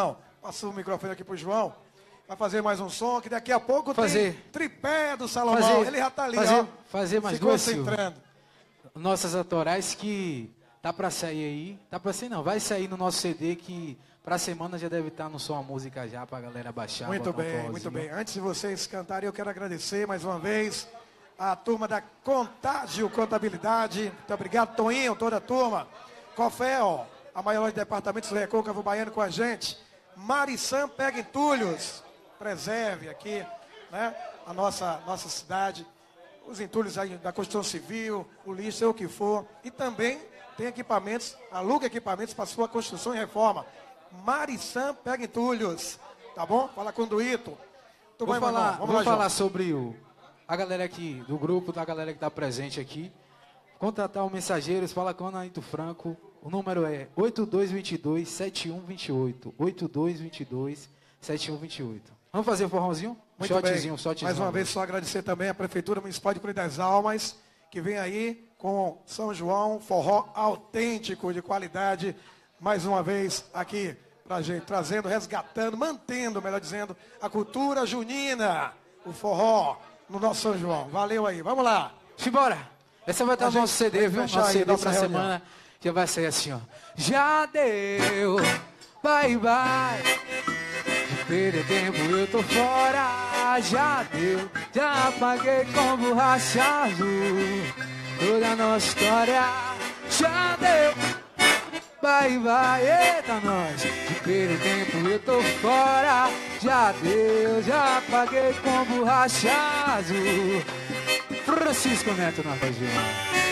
[SPEAKER 1] Passa o microfone aqui pro João. Vai fazer mais um som, que daqui a pouco
[SPEAKER 9] fazer.
[SPEAKER 1] tem tripé do Salomão.
[SPEAKER 9] Fazer,
[SPEAKER 1] Ele já tá ali,
[SPEAKER 9] fazer,
[SPEAKER 1] ó.
[SPEAKER 9] Fazer mais
[SPEAKER 1] se
[SPEAKER 9] duas,
[SPEAKER 1] concentrando.
[SPEAKER 9] Silvio. Nossas autorais que tá pra sair aí. Tá pra sair não, vai sair no nosso C D que pra semana já deve estar no som a música já pra galera baixar.
[SPEAKER 1] Muito bem,
[SPEAKER 9] um
[SPEAKER 1] muito bem. Antes de vocês cantarem, eu quero agradecer mais uma vez a turma da Contágio Contabilidade. Muito obrigado, Toninho, toda a turma. Cofel, a maior de departamentos do Recôncavo Baiano com a gente. Mariçã Pega Entulhos, preserve aqui, né, a nossa, nossa cidade. Os entulhos aí da construção civil, o lixo, é o que for. E também tem equipamentos, aluga equipamentos para sua construção e reforma. Mariçã Pega Entulhos, tá bom? Fala com o Duíto.
[SPEAKER 9] Vou bem, falar, Vamos vou lá, falar sobre o, a galera aqui, do grupo, da galera que está presente aqui. Contratar o Mensageiros, fala com o Anaíto Franco. O número é oito dois dois dois, sete um dois oito. oito dois dois dois, sete um dois oito. Vamos fazer o forrãozinho? Um shotzinho, um shotzinho.
[SPEAKER 1] Mais uma vez, só agradecer também a Prefeitura Municipal de Cruz das Almas, que vem aí com São João, forró autêntico, de qualidade. Mais uma vez aqui pra gente, trazendo, resgatando, mantendo, melhor dizendo, a cultura junina, o forró no nosso São João. Valeu aí, vamos lá.
[SPEAKER 9] Simbora! Essa vai estar no nosso C D, viu? Nosso C D pra semana, que vai sair assim, ó. Já deu, bye bye. De perder tempo eu tô fora. Já deu, já apaguei com borracha azul toda a nossa história. Já deu, bye bye, eita nós. De perder tempo eu tô fora. Já deu, já apaguei com borracha azul. Francisco Neto na região.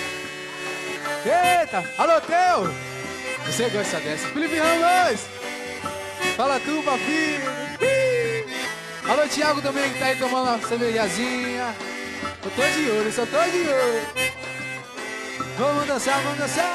[SPEAKER 9] Eita, alô Teu. Você gosta dessa? Felipe Ramos. Fala tu, papinho. Alô Thiago também que tá aí tomando uma cervejazinha. Eu tô de olho, só tô de olho. Vamos dançar, vamos dançar.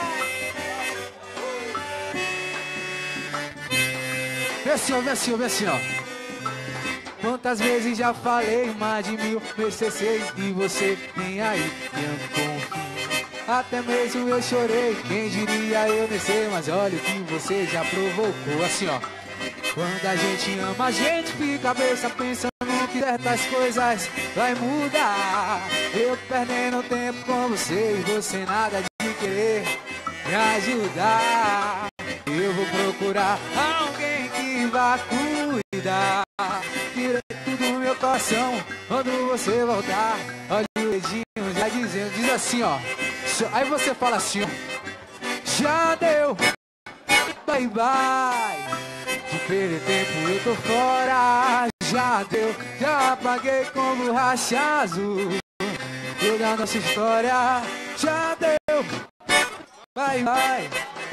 [SPEAKER 9] Vem assim, ó, vem assim, ó, vem assim, ó. Quantas vezes já falei mais de mil vezes e você nem aí, eu confio. Até mesmo eu chorei, quem diria eu nem sei, mas olha o que você já provocou. Assim, ó. Quando a gente ama, a gente fica a cabeça pensando que certas coisas vai mudar. Eu perdendo tempo com você e você nada de querer me ajudar. Eu vou procurar alguém que vá cuidar. Tira tudo do meu coração quando você voltar. Olha o dedinho já dizendo, diz assim, ó. Aí você fala assim, ó. Já deu, bye bye. De perder tempo eu tô fora. Já deu, já apaguei com borracha azul toda a nossa história. Já deu, bye bye.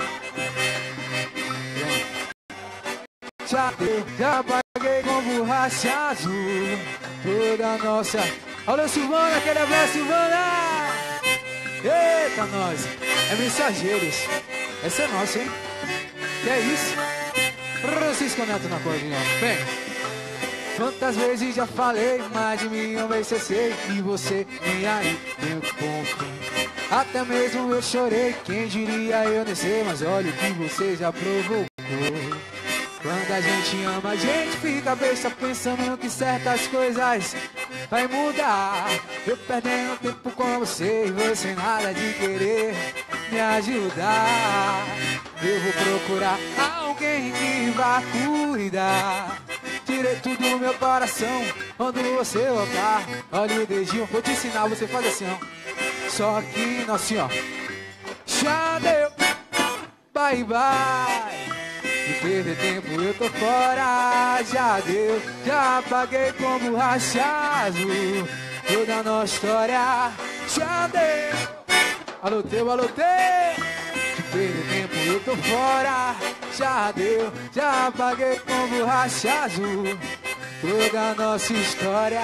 [SPEAKER 9] Já deu, já apaguei com borracha azul toda a nossa. Olha Silvana, aquele abraço, Silvana. Eita, nós. É Mensageiros. Essa é nossa, hein? Que é isso? Francisco Neto na cordinha. Vem. Quantas vezes já falei, mais de mim uma vez sei e você nem aí, eu confio. Até mesmo eu chorei, quem diria eu nem sei, mas olha o que você já provocou. Quando a gente ama, a gente fica besta pensando que certas coisas vai mudar. Eu perdendo tempo com você e você nada de querer me ajudar. Eu vou procurar alguém que vá cuidar. Tirei tudo do meu coração quando você voltar. Olha o dedinho, vou te ensinar, você faz assim, ó. Só que, não, assim, ó. Já deu, bye bye. De perder tempo eu tô fora. Já deu, já apaguei com borracha azul toda a nossa história. Já deu, alô teu, alô teu. De perder tempo eu tô fora. Já deu, já apaguei com borracha azul toda a nossa história.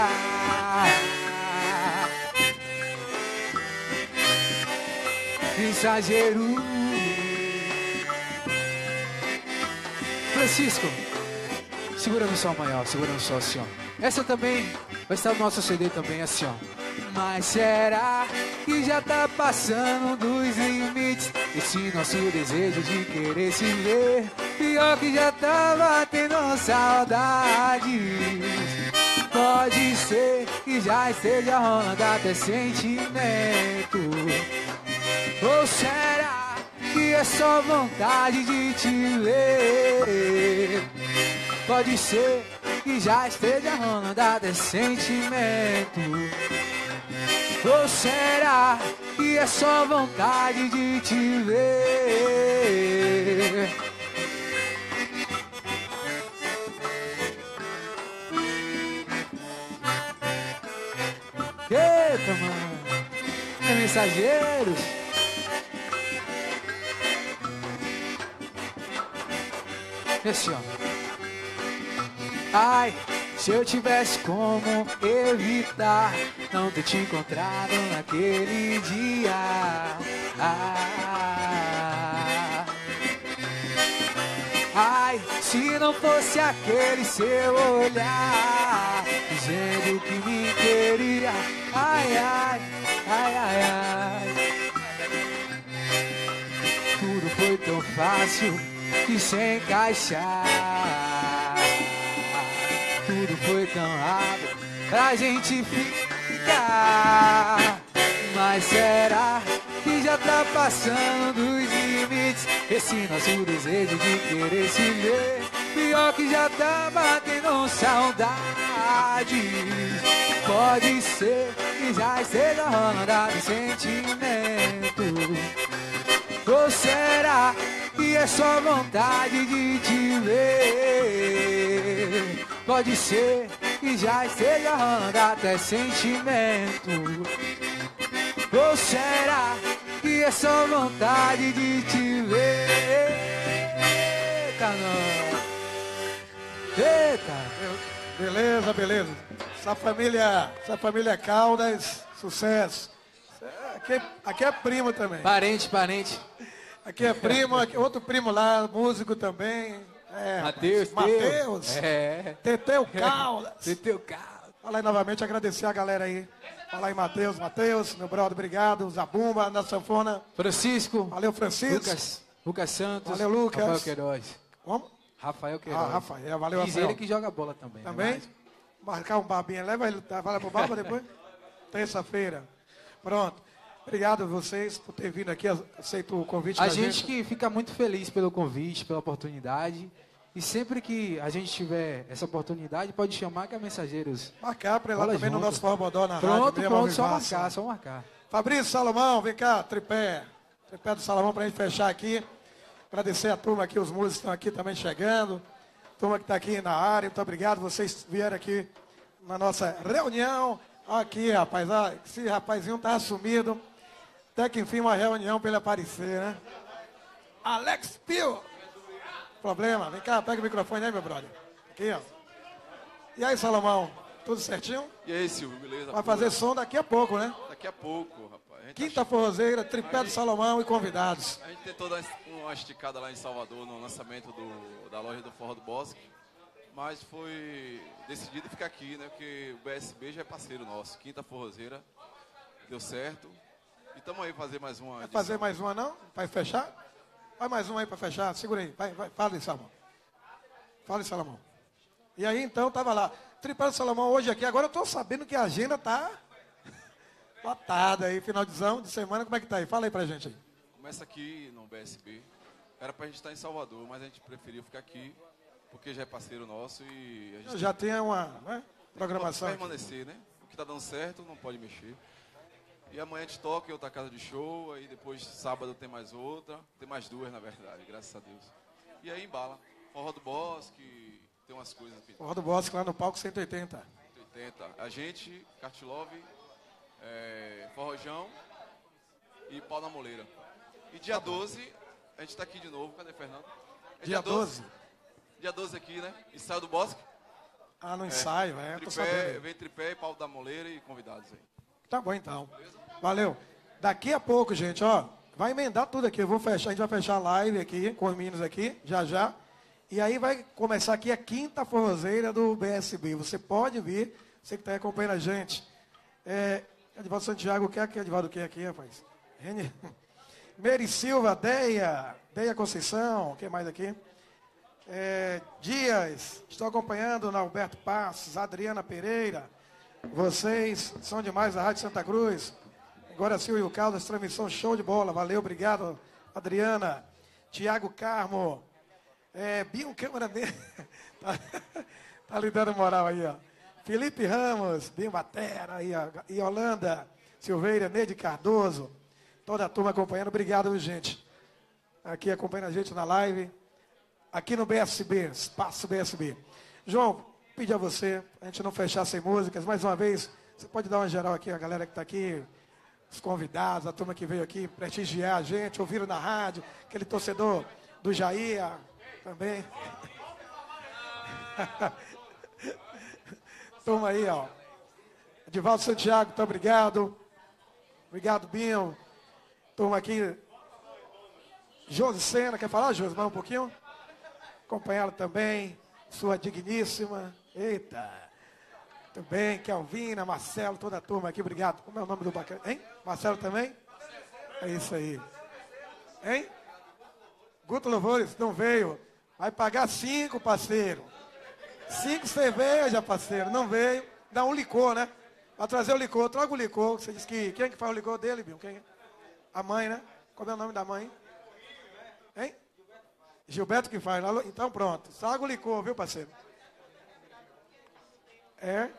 [SPEAKER 9] Mensageiro Francisco, segura no sol maior, segura no sol assim, ó. Essa também vai estar no nosso C D também, assim, ó. Mas será que já tá passando dos limites esse nosso desejo de querer se ver? Pior que já tá batendo saudades. Pode ser que já esteja rolando até sentimento. Ou será que é só vontade de te ver? Pode ser que já esteja rolando até sentimento. Ou será que é só vontade de te ver? Eita, mano, é Mensageiros. Esse, ó. Ai, se eu tivesse como evitar não ter te encontrado naquele dia. Ah, ai, se não fosse aquele seu olhar dizendo que me queria. Ai, ai, ai, ai, ai. Tudo foi tão fácil de se encaixar. Tudo foi tão rápido pra gente ficar. Mas será que já tá passando dos limites esse nosso desejo de querer se ver? Pior que já tá batendo saudade. Pode ser que já esteja rolando de sentimento. Ou será que é só vontade de te ver? Pode ser que já esteja rolando até sentimento. Ou será que é só vontade de te ver? Eita, não. Eita.
[SPEAKER 1] Beleza, beleza. Essa família, essa família Caldas, sucesso. Aqui, aqui é primo também.
[SPEAKER 9] Parente, parente.
[SPEAKER 1] Aqui é primo, aqui, outro primo lá, músico também. É,
[SPEAKER 9] Matheus.
[SPEAKER 1] Matheus.
[SPEAKER 9] É.
[SPEAKER 1] Teteu Caldas.
[SPEAKER 9] Teteu Caldas.
[SPEAKER 1] Fala aí novamente, agradecer a galera aí. Fala aí, Matheus. Matheus, meu brother, obrigado. Zabumba, na sanfona.
[SPEAKER 9] Francisco.
[SPEAKER 1] Valeu, Francisco.
[SPEAKER 9] Lucas. Lucas Santos.
[SPEAKER 1] Valeu, Lucas.
[SPEAKER 9] Rafael Queiroz.
[SPEAKER 1] Como?
[SPEAKER 9] Rafael Queiroz.
[SPEAKER 1] Ah, Rafael. Valeu,
[SPEAKER 9] Diz
[SPEAKER 1] Rafael.
[SPEAKER 9] ele que joga bola também.
[SPEAKER 1] Também?
[SPEAKER 9] Né?
[SPEAKER 1] Marcar um barbinha. Leva ele, tá? Vai lá pro barba depois? Terça-feira. Pronto. Obrigado a vocês por ter vindo aqui. Aceito o convite
[SPEAKER 9] A
[SPEAKER 1] da
[SPEAKER 9] gente
[SPEAKER 1] gente.
[SPEAKER 9] que fica muito feliz pelo convite, pela oportunidade. E sempre que a gente tiver essa oportunidade, pode chamar que a Mensageiros...
[SPEAKER 1] Marcar para ir lá
[SPEAKER 9] Fala
[SPEAKER 1] também
[SPEAKER 9] junto.
[SPEAKER 1] no nosso Forrobodó na
[SPEAKER 9] Pronto,
[SPEAKER 1] rádio. mesmo,
[SPEAKER 9] pronto,
[SPEAKER 1] ao
[SPEAKER 9] só
[SPEAKER 1] vivaço.
[SPEAKER 9] marcar, só marcar.
[SPEAKER 1] Fabrício Salomão, vem cá, tripé. Tripé do Salomão para a gente fechar aqui. Agradecer a turma aqui, os músicos estão aqui também chegando. Turma que está aqui na área, muito obrigado. Vocês vieram aqui na nossa reunião. Aqui, rapaz, ó, esse rapazinho tá sumido. Até que enfim uma reunião para ele aparecer, né? Alex Pio. Problema, vem cá, pega o microfone aí, meu brother. Aqui, ó. E aí, Salomão, tudo certinho?
[SPEAKER 12] E aí, Silvio, beleza?
[SPEAKER 1] Vai fazer som daqui a pouco, né?
[SPEAKER 12] Daqui a pouco, rapaz. A gente
[SPEAKER 1] Quinta Forrozeira, Tripé do Salomão e convidados.
[SPEAKER 12] A gente tentou dar uma esticada lá em Salvador no lançamento do, da loja do Forró do Bosque, mas foi decidido ficar aqui, né? Porque o B S B já é parceiro nosso. Quinta Forrozeira, deu certo. E estamos aí fazer mais uma.
[SPEAKER 1] Vai
[SPEAKER 12] edição.
[SPEAKER 1] fazer mais uma, não? Vai fechar? Vai mais uma aí para fechar. Segura aí. Vai, vai. Fala aí, Salomão. Fala aí, Salomão. E aí, então, tava lá. Tripé do Salomão hoje aqui. Agora eu tô sabendo que a agenda tá lotada aí. Final de de semana. Como é que tá aí? Fala aí pra gente aí.
[SPEAKER 12] Começa aqui no B S B. Era pra gente estar em Salvador, mas a gente preferiu ficar aqui, porque já é parceiro nosso e a gente
[SPEAKER 1] Já tem uma né, programação.
[SPEAKER 12] Tem que permanecer, né? O que tá dando certo não pode mexer. E amanhã a gente toca em outra casa de show, aí depois sábado tem mais outra, tem mais duas na verdade, graças a Deus. E aí embala. Forró do Bosque, tem umas coisas que...
[SPEAKER 1] Forró do Bosque lá no palco cento e oitenta.
[SPEAKER 12] cento e oitenta. A gente, Cartilove, é, Forrojão e Pau na Moleira. E dia doze, a gente tá aqui de novo, cadê Fernando? É
[SPEAKER 1] Dia doze?
[SPEAKER 12] Dia doze aqui, né? Ensaio do Bosque.
[SPEAKER 1] Ah, no ensaio, é. Tô
[SPEAKER 12] Tripé,
[SPEAKER 1] sabendo.
[SPEAKER 12] vem Tripé, Pau da Moleira e convidados aí.
[SPEAKER 1] Tá bom, então. Valeu. Daqui a pouco, gente, ó, vai emendar tudo aqui. Eu vou fechar, a gente vai fechar a live aqui, com os meninos aqui, já já. E aí vai começar aqui a quinta forrozeira do B S B. Você pode vir, você que está acompanhando a gente. É, Edivaldo Santiago, o que é que é Edivaldo o que é aqui, rapaz? Reni... Meri Silva, Deia, Deia Conceição, o que mais aqui? É, Dias, estou acompanhando na Alberto Passos, Adriana Pereira, vocês são demais da Rádio Santa Cruz. Agora Silvio e o Caldas, transmissão show de bola, valeu, obrigado, Adriana. Tiago Carmo, é, Binho Câmara dele, tá, tá lhe dando moral aí, ó. Felipe Ramos, Binho Batera, aí, ó, e Holanda, Silveira, Neide Cardoso, toda a turma acompanhando, obrigado, gente. Aqui acompanhando a gente na live, aqui no B S B, Espaço B S B. João, pedi a você, a gente não fechar sem músicas, mais uma vez, você pode dar uma geral aqui, a galera que está aqui, os convidados, a turma que veio aqui prestigiar a gente, ouviram na rádio, aquele torcedor do Jair também. Turma aí, ó. Edivaldo Santiago, muito obrigado. Obrigado, Binho. Turma aqui. Josi Sena, quer falar, Josi, mais um pouquinho? Acompanhá-la também, sua digníssima. Eita. Muito bem, Kelvina, Marcelo, toda a turma aqui, obrigado. Como é o nome do bacana? Hein? Marcelo também? É isso aí. Hein? Guto Louvores, não veio. Vai pagar cinco, parceiro. Cinco cerveja, parceiro. Não veio. Dá um licor, né? Vai trazer o licor. Traga o licor. Você disse que... Quem é que faz o licor dele, Bill? Quem é? A mãe, né? Qual é o nome da mãe? Hein? Gilberto que faz. Então pronto. Traga o licor, viu, parceiro? É?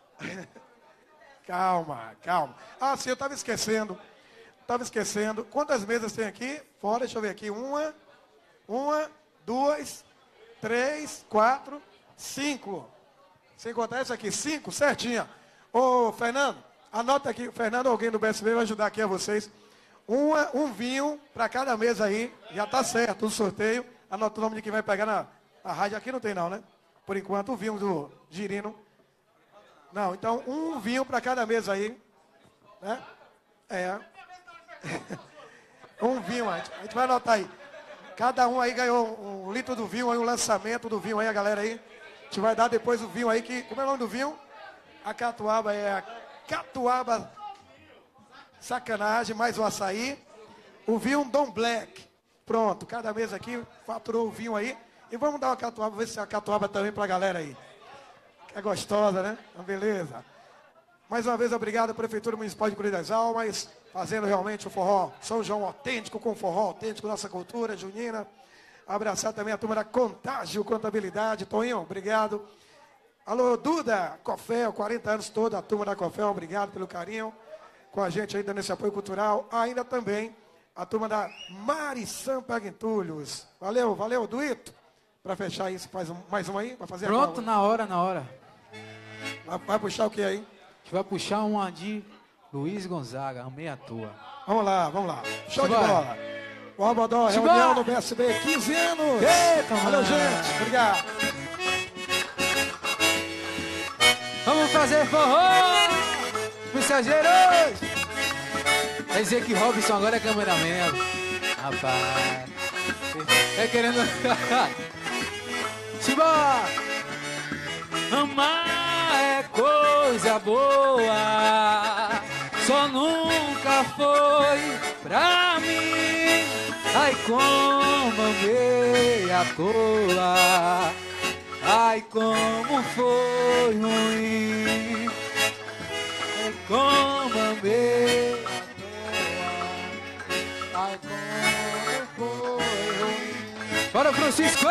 [SPEAKER 1] Calma, calma. Ah, sim, eu estava esquecendo. Estava esquecendo. Quantas mesas tem aqui? Fora, deixa eu ver aqui. Uma, uma, duas, três, quatro, cinco. Sem contar essa aqui, cinco, certinha. Ô, Fernando, anota aqui. Fernando, alguém do B S B vai ajudar aqui a vocês. Uma, um vinho para cada mesa aí. Já está certo, o sorteio. Anota o nome de quem vai pegar na, na rádio. Aqui não tem não, né? Por enquanto, o vinho do Girino. Não, então um vinho para cada mesa aí, né? É. Um vinho, a gente, a gente vai anotar aí. Cada um aí ganhou um litro do vinho, aí um lançamento do vinho aí, a galera aí. A gente vai dar depois o vinho aí, que, como é o nome do vinho? A Catuaba é a Catuaba Sacanagem, mais um açaí. O vinho Dom Black. Pronto, cada mesa aqui faturou o vinho aí. E vamos dar uma Catuaba, ver se é a Catuaba também para a galera aí. É gostosa, né? Então, beleza. Mais uma vez, obrigado à Prefeitura Municipal de Cruz das Almas, fazendo realmente o forró São João autêntico, com forró autêntico, nossa cultura junina. Abraçar também a turma da Contágio Contabilidade. Toninho, obrigado. Alô, Duda, Cofel, quarenta anos toda, a turma da Cofel, obrigado pelo carinho. Com a gente ainda nesse apoio cultural. Ainda também a turma da Marição Paguentulhos. Valeu, valeu, Duito. Para fechar isso, faz um, mais um aí, vai fazer
[SPEAKER 9] Pronto,
[SPEAKER 1] a
[SPEAKER 9] na hora, na hora.
[SPEAKER 1] Vai, vai puxar o que aí?
[SPEAKER 9] A gente vai puxar uma de Luiz Gonzaga, amei a tua.
[SPEAKER 1] Vamos lá, vamos lá. Show
[SPEAKER 9] Simbora.
[SPEAKER 1] de bola. O Albodó,
[SPEAKER 9] Simbora.
[SPEAKER 1] reunião no B S B, quinze anos.
[SPEAKER 9] Eita,
[SPEAKER 1] valeu,
[SPEAKER 9] mano.
[SPEAKER 1] gente. Obrigado.
[SPEAKER 9] Vamos fazer forró, mensageiros. Quer dizer que Robson agora é cameraman. Rapaz. É querendo... Simbora! Amar é coisa boa, só nunca foi pra mim. Ai, como amei à toa, ai, como foi ruim. Ai, como amei à toa, ai, como foi ruim. Bora, Francisco!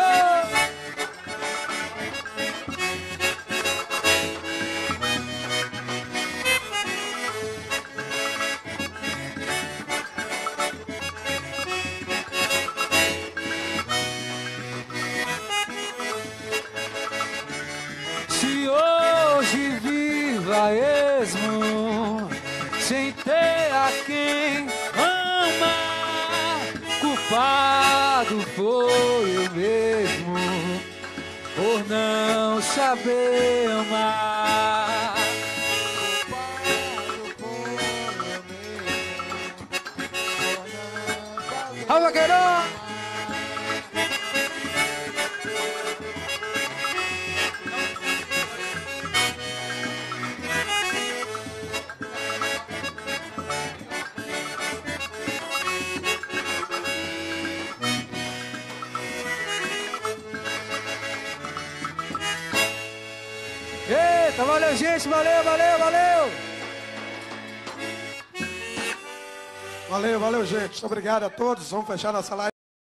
[SPEAKER 9] Se hoje vivo a esmo, sem ter a quem amar, culpado foi eu mesmo, por não saber amar. Culpado foi eu mesmo, por não saber amar. Vaqueirão!
[SPEAKER 13] Eita, valeu, gente. Valeu, valeu, valeu.
[SPEAKER 1] Valeu, valeu, gente. Muito obrigado a todos. Vamos fechar nossa live.